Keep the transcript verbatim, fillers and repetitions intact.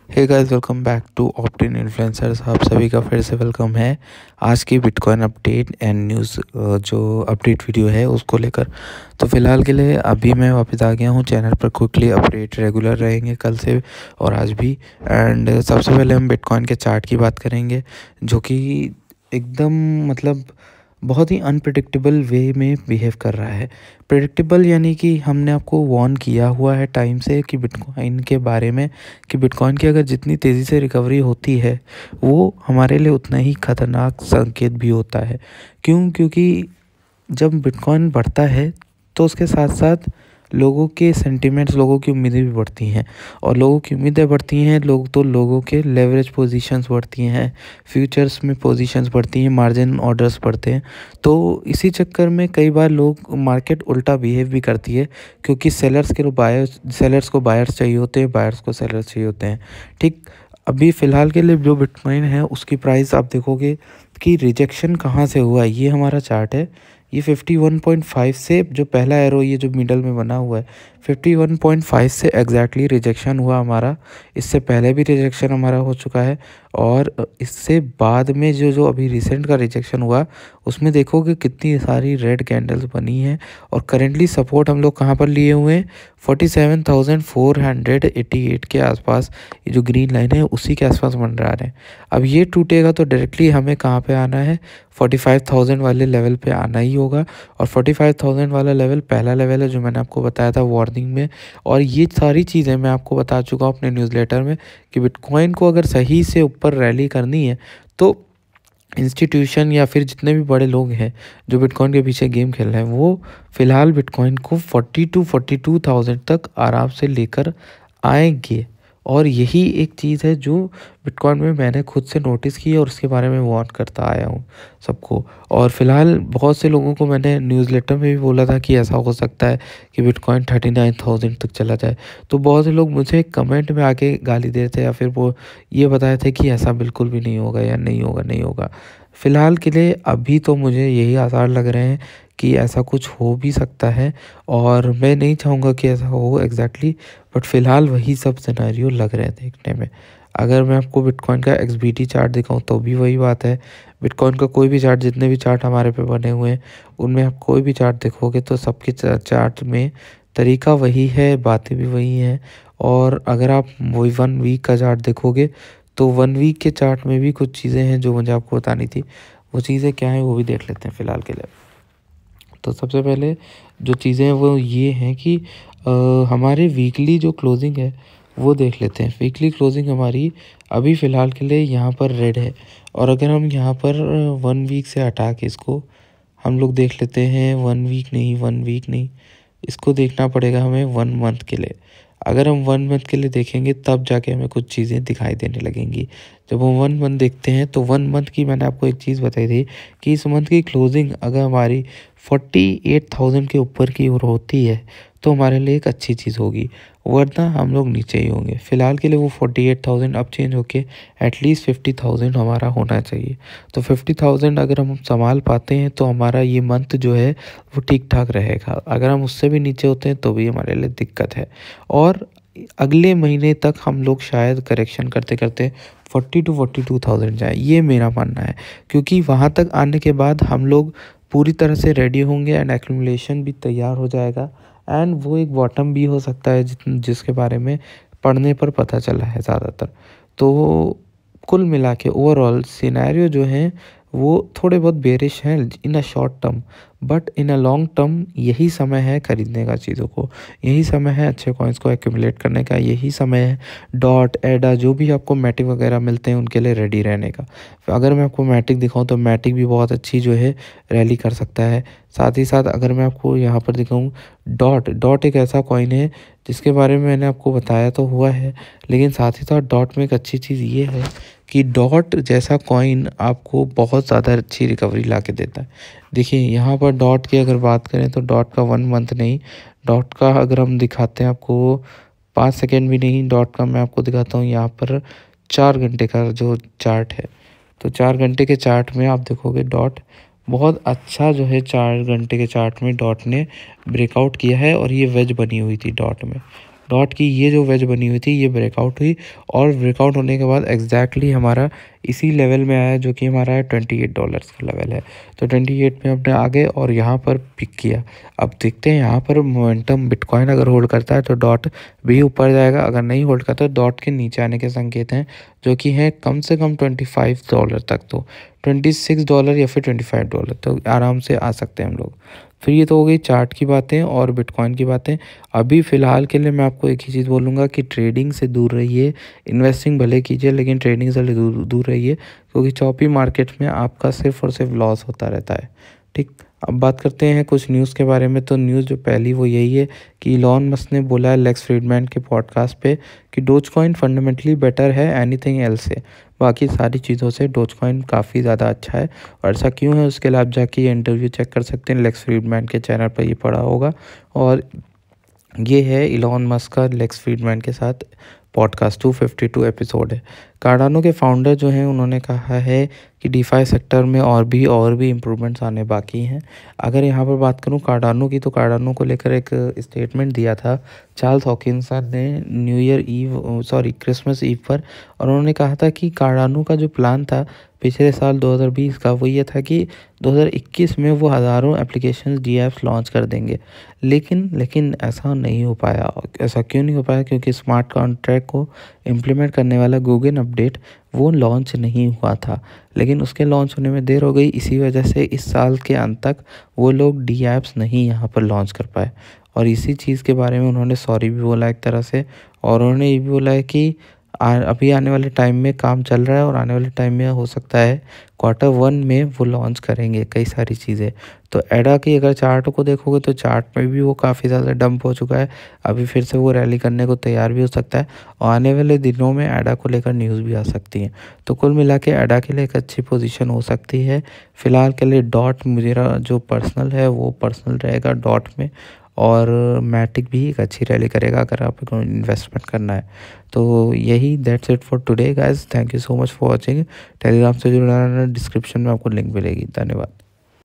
Hey guys, welcome back to Optin Influencers. आप सभी का फिर से वेलकम है आज की बिटकॉइन अपडेट एंड न्यूज़ जो अपडेट वीडियो है उसको लेकर। तो फिलहाल के लिए अभी मैं वापस आ गया हूँ चैनल पर। क्विकली अपडेट रेगुलर रहेंगे कल से और आज भी। एंड सबसे पहले हम बिटकॉइन के चार्ट की बात करेंगे, जो कि एकदम मतलब बहुत ही अनप्रिडिक्टेबल वे में बिहेव कर रहा है। प्रिडिक्टेबल यानी कि हमने आपको वार्न किया हुआ है टाइम से कि बिटकॉइन के बारे में, कि बिटकॉइन की अगर जितनी तेज़ी से रिकवरी होती है वो हमारे लिए उतना ही ख़तरनाक संकेत भी होता है। क्यों? क्योंकि जब बिटकॉइन बढ़ता है तो उसके साथ साथ लोगों के सेंटिमेंट्स, लोगों की उम्मीदें भी बढ़ती हैं, और लोगों की उम्मीदें बढ़ती हैं लोग तो लोगों के लेवरेज पोजीशंस बढ़ती हैं, फ्यूचर्स में पोजीशंस बढ़ती हैं, मार्जिन ऑर्डर्स बढ़ते हैं। तो इसी चक्कर में कई बार लोग मार्केट उल्टा बिहेव भी करती है, क्योंकि सेलर्स के बायर्स सेलर्स को बायर्स चाहिए होते हैं, बायर्स को सेलर्स चाहिए होते हैं। ठीक अभी फ़िलहाल के लिए जो बिटकॉइन है उसकी प्राइस आप देखोगे कि रिजेक्शन कहाँ से हुआ है। ये हमारा चार्ट है, ये इक्यावन पॉइंट फाइव से जो पहला एरो ये जो मिडल में बना हुआ है इक्यावन पॉइंट फाइव से एग्जैक्टली रिजेक्शन हुआ हमारा। इससे पहले भी रिजेक्शन हमारा हो चुका है, और इससे बाद में जो जो अभी रिसेंट का रिजेक्शन हुआ उसमें देखोगे कितनी सारी रेड कैंडल्स बनी हैं। और करेंटली सपोर्ट हम लोग कहाँ पर लिए हुए हैं, forty seven thousand four hundred eighty eight के आसपास। ये जो ग्रीन लाइन है उसी के आसपास मंडरा रहे हैं। अब ये टूटेगा तो डायरेक्टली हमें कहाँ पे आना है, फोर्टी फाइव थाउजेंड वाले लेवल पे आना ही होगा। और फोर्टी फाइव थाउजेंड वाला लेवल पहला लेवल है जो मैंने आपको बताया था वार्निंग में। और ये सारी चीज़ें मैं आपको बता चुका हूँ अपने न्यूज़लेटर में कि बिटकॉइन को अगर सही से ऊपर रैली करनी है तो इंस्टीट्यूशन या फिर जितने भी बड़े लोग हैं जो बिटकॉइन के पीछे गेम खेल रहे हैं वो फ़िलहाल बिटकॉइन को forty two forty two thousand तक आराम से लेकर आएंगे। और यही एक चीज़ है जो बिटकॉइन में मैंने खुद से नोटिस की है और उसके बारे में वार्न करता आया हूँ सबको। और फिलहाल बहुत से लोगों को मैंने न्यूज़लेटर में भी बोला था कि ऐसा हो सकता है कि बिटकॉइन थर्टी नाइन थाउजेंड तक चला जाए। तो बहुत से लोग मुझे कमेंट में आके गाली दे रहे थे या फिर वो ये बताए थे कि ऐसा बिल्कुल भी नहीं होगा या नहीं होगा नहीं होगा। फ़िलहाल के लिए अभी तो मुझे यही आसार लग रहे हैं कि ऐसा कुछ हो भी सकता है, और मैं नहीं चाहूँगा कि ऐसा हो एग्जैक्टली, बट फ़िलहाल वही सब सिनेरियो लग रहे हैं देखने में। अगर मैं आपको बिटकॉइन का एक्सबीटी चार्ट दिखाऊं तो भी वही बात है। बिटकॉइन का कोई भी चार्ट, जितने भी चार्ट हमारे पे बने हुए हैं उनमें आप कोई भी चार्ट देखोगे तो सबके चार्ट में तरीका वही है, बातें भी वही हैं। और अगर आप वही वन वीक का चार्ट देखोगे तो वन वीक के चार्ट में भी कुछ चीज़ें हैं जो मुझे आपको बतानी थी। वो चीज़ें क्या हैं वो भी देख लेते हैं फ़िलहाल के लिए। तो सबसे पहले जो चीज़ें हैं वो ये हैं कि आ, हमारे वीकली जो क्लोजिंग है वो देख लेते हैं। वीकली क्लोजिंग हमारी अभी फ़िलहाल के लिए यहाँ पर रेड है, और अगर हम यहाँ पर वन वीक से हटा के इसको हम लोग देख लेते हैं, वन वीक नहीं वन वीक नहीं इसको देखना पड़ेगा हमें वन मंथ के लिए। अगर हम वन मंथ के लिए देखेंगे तब जाके हमें कुछ चीज़ें दिखाई देने लगेंगी। जब हम वन मंथ देखते हैं तो वन मंथ की मैंने आपको एक चीज़ बताई थी कि इस मंथ की क्लोजिंग अगर हमारी फोर्टी एट थाउजेंड के ऊपर की ओर होती है तो हमारे लिए एक अच्छी चीज़ होगी, वरना हम लोग नीचे ही होंगे। फ़िलहाल के लिए वो फोर्टी एट थाउजेंड अब चेंज होके एटलीस्ट फिफ्टी थाउजेंड हमारा होना चाहिए। तो फिफ्टी थाउजेंड अगर हम संभाल पाते हैं तो हमारा ये मंथ जो है वो ठीक ठाक रहेगा। अगर हम उससे भी नीचे होते हैं तो भी हमारे लिए दिक्कत है। और अगले महीने तक हम लोग शायद करेक्शन करते करते forty two forty two thousand जाए, ये मेरा मानना है। क्योंकि वहाँ तक आने के बाद हम लोग पूरी तरह से रेडी होंगे एंड एक्यूमुलेशन भी तैयार हो जाएगा, एंड वो एक बॉटम भी हो सकता है जिस जिसके बारे में पढ़ने पर पता चला है ज़्यादातर। तो कुल मिला के ओवरऑल सिनेरियो जो हैं वो थोड़े बहुत बेरिश हैं in a short term, but in a long term यही समय है खरीदने का चीज़ों को, यही समय है अच्छे कॉइन्स को एक्यूमुलेट करने का, यही समय है डॉट एडा जो भी आपको मैटिक वगैरह मिलते हैं उनके लिए रेडी रहने का। अगर मैं आपको मैटिक दिखाऊं तो मैटिक भी बहुत अच्छी जो है रैली कर सकता है। साथ ही साथ अगर मैं आपको यहाँ पर दिखाऊं डॉट डॉट एक ऐसा कॉइन है जिसके बारे में मैंने आपको बताया तो हुआ है, लेकिन साथ ही साथ डॉट में एक अच्छी चीज़ ये है कि डॉट जैसा कॉइन आपको बहुत ज़्यादा अच्छी रिकवरी ला के देता है। देखिए यहाँ पर डॉट की अगर बात करें तो डॉट का वन मंथ नहीं, डॉट का अगर हम दिखाते हैं आपको पाँच सेकेंड भी नहीं, डॉट का मैं आपको दिखाता हूँ यहाँ पर चार घंटे का जो चार्ट है। तो चार घंटे के चार्ट में आप देखोगे डॉट बहुत अच्छा जो है चार घंटे के चार्ट में डॉट ने ब्रेकआउट किया है, और ये वेज बनी हुई थी डॉट में। डॉट की ये जो वेज बनी हुई थी ये ब्रेकआउट हुई और ब्रेकआउट होने के बाद एग्जैक्टली हमारा इसी लेवल में आया जो कि हमारा है ट्वेंटी एट डॉलर्स का लेवल है। तो ट्वेंटी एट में अपने आ गए और यहाँ पर पिक किया। अब देखते हैं यहाँ पर मोमेंटम बिटकॉइन अगर होल्ड करता है तो डॉट भी ऊपर जाएगा, अगर नहीं होल्ड करता तो डॉट के नीचे आने के संकेत हैं जो कि हैं कम से कम ट्वेंटी फाइव डॉलर तक। तो ट्वेंटी सिक्स डॉलर या फिर ट्वेंटी फाइव डॉलर तो आराम से आ सकते हैं हम लोग। फिर ये तो हो गई चार्ट की बातें और बिटकॉइन की बातें। अभी फ़िलहाल के लिए मैं आपको एक ही चीज़ बोलूँगा कि ट्रेडिंग से दूर रहिए, इन्वेस्टिंग भले कीजिए लेकिन ट्रेडिंग से दूर दूर रहिए, क्योंकि चौपी मार्केट में आपका सिर्फ और सिर्फ लॉस होता रहता है। ठीक, अब बात करते हैं कुछ न्यूज़ के बारे में। तो न्यूज़ जो पहली वो यही है कि इलॉन मस्क ने बोला है लेक्स फ्रीडमैन के पॉडकास्ट पे कि डोजकॉइन फंडामेंटली बेटर है एनीथिंग एल्स से, बाकी सारी चीज़ों से डोजकॉइन काफ़ी ज़्यादा अच्छा है। और ऐसा क्यों है उसके लिए आप जाके ये इंटरव्यू चेक कर सकते हैं, लेक्स फ्रीडमैन के चैनल पर ये पड़ा होगा। और ये है इलॉन मस्क का लेक्स फ्रीडमैन के साथ podcast two fifty two episode है। कार्डानो के फाउंडर जो हैं उन्होंने कहा है कि डीफाई सेक्टर में और भी और भी इम्प्रूवमेंट्स आने बाकी हैं। अगर यहाँ पर बात करूँ कार्डानो की, तो कार्डानो को लेकर एक स्टेटमेंट दिया था चार्ल्स हॉकिंसन ने new year eve sorry Christmas eve पर, और उन्होंने कहा था कि कार्डानो का जो प्लान था पिछले साल दो हज़ार बीस का वो ये था कि दो हज़ार इक्कीस में वो हज़ारों एप्लीकेशंस डी ऐप्स लॉन्च कर देंगे, लेकिन लेकिन ऐसा नहीं हो पाया। ऐसा क्यों नहीं हो पाया? क्योंकि स्मार्ट कॉन्ट्रैक्ट को इम्प्लीमेंट करने वाला गूगल अपडेट वो लॉन्च नहीं हुआ था, लेकिन उसके लॉन्च होने में देर हो गई। इसी वजह से इस साल के अंत तक वो लोग डी ऐप्स नहीं यहाँ पर लॉन्च कर पाए, और इसी चीज़ के बारे में उन्होंने सॉरी भी बोला एक तरह से। और उन्होंने ये भी बोला है कि आ, अभी आने वाले टाइम में काम चल रहा है और आने वाले टाइम में हो सकता है क्वार्टर वन में वो लॉन्च करेंगे कई सारी चीज़ें। तो एडा की अगर चार्ट को देखोगे तो चार्ट में भी वो काफ़ी ज़्यादा डंप हो चुका है, अभी फिर से वो रैली करने को तैयार भी हो सकता है, और आने वाले दिनों में एडा को लेकर न्यूज़ भी आ सकती है। तो कुल मिला के एडा के लिए एक अच्छी पोजीशन हो सकती है। फ़िलहाल के लिए डॉट मेरा जो पर्सनल है वो पर्सनल रहेगा डॉट में, और मैटिक भी एक अच्छी रैली करेगा अगर आपको इन्वेस्टमेंट करना है। तो यही that's it for today guys, thank you so much for watching. Telegram से जुड़ना, डिस्क्रिप्शन में आपको लिंक मिलेगी। धन्यवाद।